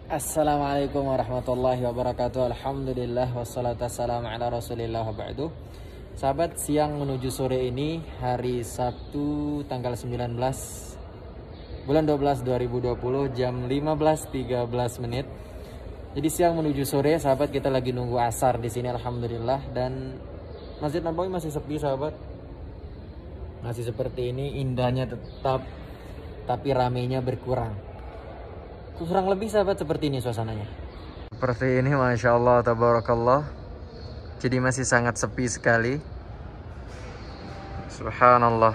Assalamualaikum warahmatullahi wabarakatuh. Alhamdulillah wassalatu wassalamu ala rasulillah wa ba'du. Sahabat, siang menuju sore ini hari Sabtu tanggal 19 bulan 12 2020 jam 15.13 menit. Jadi siang menuju sore, sahabat, kita lagi nunggu asar di sini alhamdulillah, dan Masjid Nabawi masih sepi, sahabat. Masih seperti ini, indahnya tetap tapi ramainya berkurang. Kurang lebih, sahabat, seperti ini suasananya. Seperti ini, Masya Allah, tabarakallah. Jadi masih sangat sepi sekali. Subhanallah.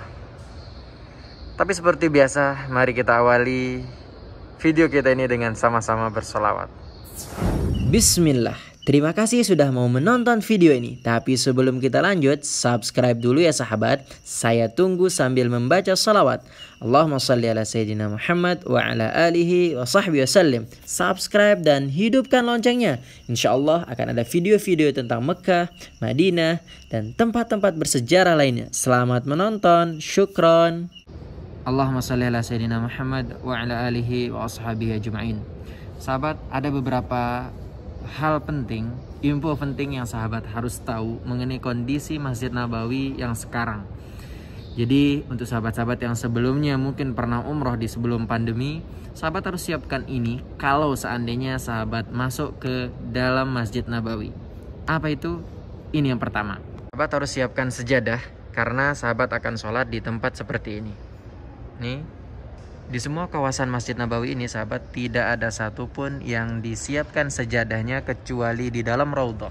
Tapi seperti biasa, mari kita awali video kita ini dengan sama-sama bersolawat. Bismillah. Terima kasih sudah mau menonton video ini. Tapi sebelum kita lanjut, subscribe dulu ya sahabat. Saya tunggu sambil membaca salawat. Allahumma salli ala Sayyidina Muhammad wa ala alihi wa sahbihi wasallim. Subscribe dan hidupkan loncengnya. Insya Allah akan ada video-video tentang Mekah, Madinah, dan tempat-tempat bersejarah lainnya. Selamat menonton. Syukron. Allahumma salli ala Sayyidina Muhammad wa ala alihi wa sahbihi ajma'in. Sahabat, ada beberapa hal penting, info penting yang sahabat harus tahu mengenai kondisi Masjid Nabawi yang sekarang. Jadi untuk sahabat-sahabat yang sebelumnya mungkin pernah umroh di sebelum pandemi, sahabat harus siapkan ini kalau seandainya sahabat masuk ke dalam Masjid Nabawi. Apa itu? Ini yang pertama. Sahabat harus siapkan sejadah karena sahabat akan sholat di tempat seperti ini. Nih, di semua kawasan Masjid Nabawi ini, sahabat, tidak ada satupun yang disiapkan sejadahnya kecuali di dalam raudhah.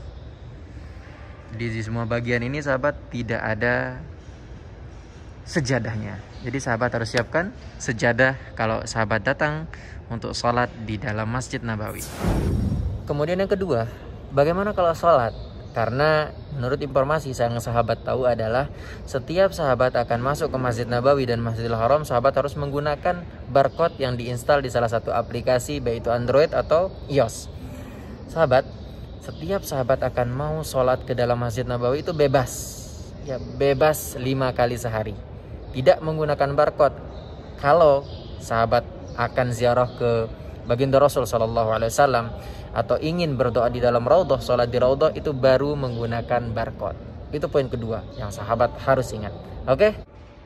Di semua bagian ini, sahabat, tidak ada sejadahnya. Jadi sahabat harus siapkan sejadah kalau sahabat datang untuk sholat di dalam Masjid Nabawi. Kemudian yang kedua, bagaimana kalau sholat? Karena menurut informasi yang sahabat tahu adalah setiap sahabat akan masuk ke Masjid Nabawi dan Masjidil Haram, sahabat harus menggunakan barcode yang diinstal di salah satu aplikasi, baik itu Android atau iOS. Sahabat, setiap sahabat akan mau sholat ke dalam Masjid Nabawi itu bebas. Ya, bebas 5 kali sehari. Tidak menggunakan barcode. Kalau sahabat akan ziarah ke baginda Rasul SAW atau ingin berdoa di dalam raudhah, sholat di raudhah, itu baru menggunakan barcode. Itu poin kedua yang sahabat harus ingat. Oke?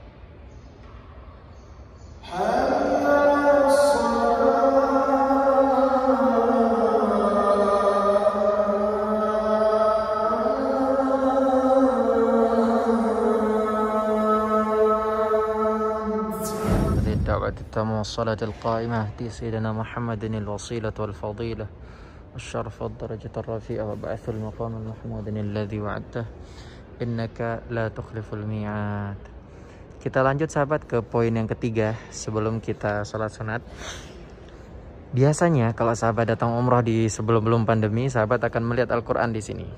Tamu salatil qa'imah di Sayyidina Muhammadin al-wasilah wal-fadilah والشرف والدرجة الرفيعة وبعث المقام المحمود الذي وعدته إنك لا تخلف الميعاد. Kita lanjut, sahabat, ke poin yang ketiga sebelum kita sholat sunat. Biasanya kalau sahabat datang umroh di sebelum pandemi, sahabat akan melihat Al-Quran di sini.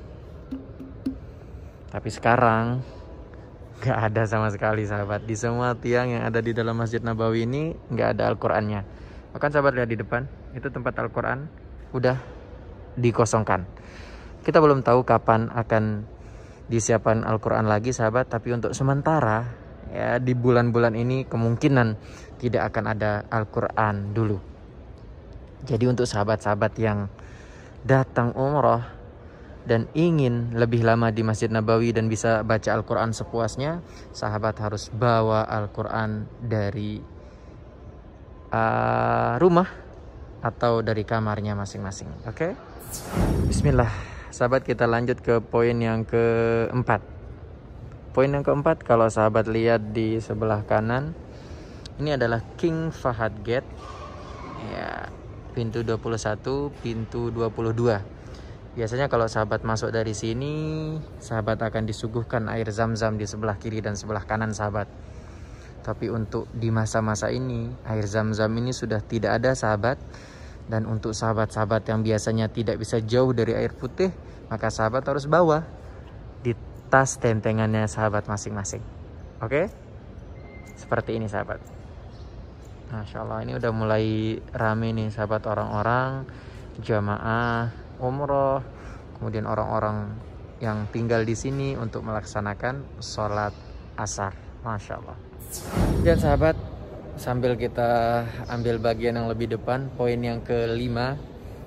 Tapi sekarang nggak ada sama sekali, sahabat. Di semua tiang yang ada di dalam Masjid Nabawi ini nggak ada Al-Qurannya. Bahkan sahabat lihat di depan, itu tempat Al-Quran udah dikosongkan. Kita belum tahu kapan akan disiapkan Al-Quran lagi, sahabat. Tapi untuk sementara, ya, di bulan-bulan ini kemungkinan tidak akan ada Al-Quran dulu. Jadi untuk sahabat-sahabat yang datang umroh dan ingin lebih lama di Masjid Nabawi dan bisa baca Al-Quran sepuasnya, sahabat harus bawa Al-Quran dari rumah atau dari kamarnya masing-masing. Oke? Bismillah. Sahabat, kita lanjut ke poin yang keempat. Poin yang keempat, kalau sahabat lihat di sebelah kanan, ini adalah King Fahad Gate. Ya, pintu 21, pintu 22. Biasanya kalau sahabat masuk dari sini, sahabat akan disuguhkan air zam-zam di sebelah kiri dan sebelah kanan, sahabat. Tapi untuk di masa-masa ini, air zam-zam ini sudah tidak ada, sahabat. Dan untuk sahabat-sahabat yang biasanya tidak bisa jauh dari air putih, maka sahabat harus bawa di tas tentengannya sahabat masing-masing. Oke? Seperti ini, sahabat. Masya Allah, ini udah mulai rame nih, sahabat, orang-orang jamaah umroh, kemudian orang-orang yang tinggal di sini untuk melaksanakan sholat asar. Masya Allah. Dan sahabat, sambil kita ambil bagian yang lebih depan, poin yang kelima,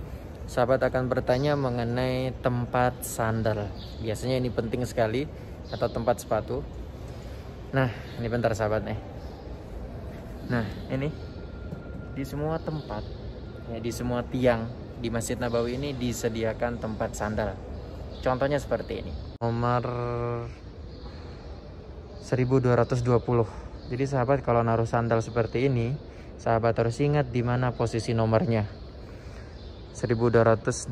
sahabat akan bertanya mengenai tempat sandal. Biasanya ini penting sekali, atau tempat sepatu. Nah, ini bentar sahabat nih. Nah, ini di semua tempat, ya, di semua tiang di Masjid Nabawi ini disediakan tempat sandal. Contohnya seperti ini. Nomor 1220. Jadi sahabat kalau naruh sandal seperti ini, sahabat harus ingat di mana posisi nomornya. 1212,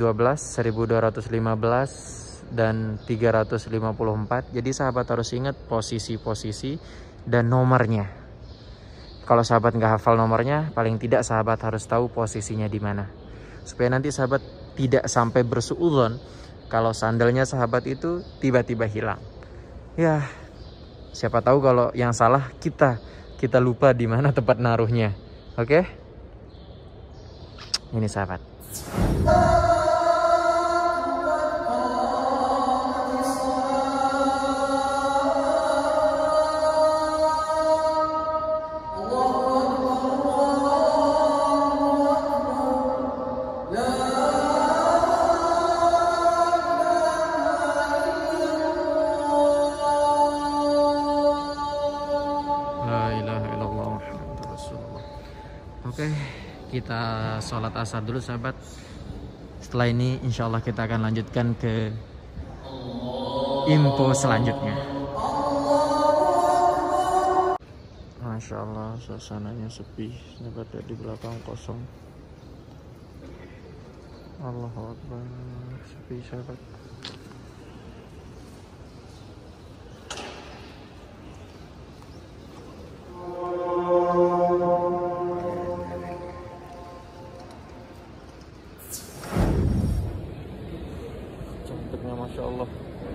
1215 dan 354. Jadi sahabat harus ingat posisi-posisi dan nomornya. Kalau sahabat nggak hafal nomornya, paling tidak sahabat harus tahu posisinya di mana. Supaya nanti sahabat tidak sampai bersuudzon kalau sandalnya sahabat itu tiba-tiba hilang. Ya, siapa tahu kalau yang salah kita lupa di mana tempat naruhnya. Oke? Ini sahabat. Oke, kita sholat asar dulu sahabat. Setelah ini insya Allah kita akan lanjutkan ke info selanjutnya. Masya Allah, suasananya sepi. Sahabat, di belakang kosong. Allahu Akbar, sepi sahabat. Masya Allah.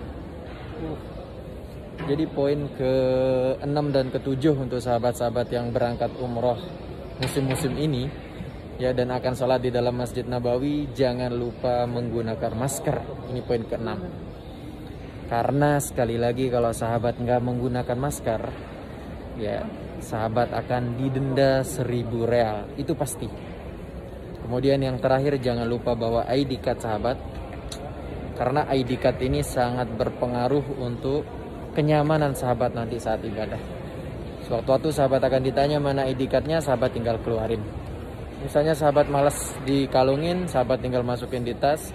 Jadi poin ke-6 dan ke-7 untuk sahabat-sahabat yang berangkat umroh musim-musim ini, ya, dan akan sholat di dalam Masjid Nabawi, jangan lupa menggunakan masker. Ini poin ke-6. Karena sekali lagi kalau sahabat nggak menggunakan masker, ya sahabat akan didenda 1.000 real. Itu pasti. Kemudian yang terakhir, jangan lupa bawa ID card sahabat. Karena ID card ini sangat berpengaruh untuk kenyamanan sahabat nanti saat ibadah. Suatu-waktu sahabat akan ditanya mana ID cardnya, sahabat tinggal keluarin. Misalnya sahabat malas dikalungin, sahabat tinggal masukin di tas.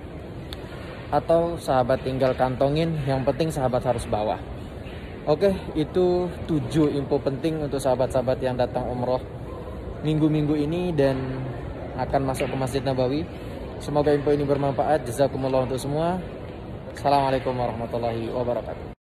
Atau sahabat tinggal kantongin, yang penting sahabat harus bawa. Oke, itu 7 info penting untuk sahabat-sahabat yang datang umroh minggu-minggu ini dan akan masuk ke Masjid Nabawi. Semoga info ini bermanfaat. Jazakumullah untuk semua. Assalamualaikum warahmatullahi wabarakatuh.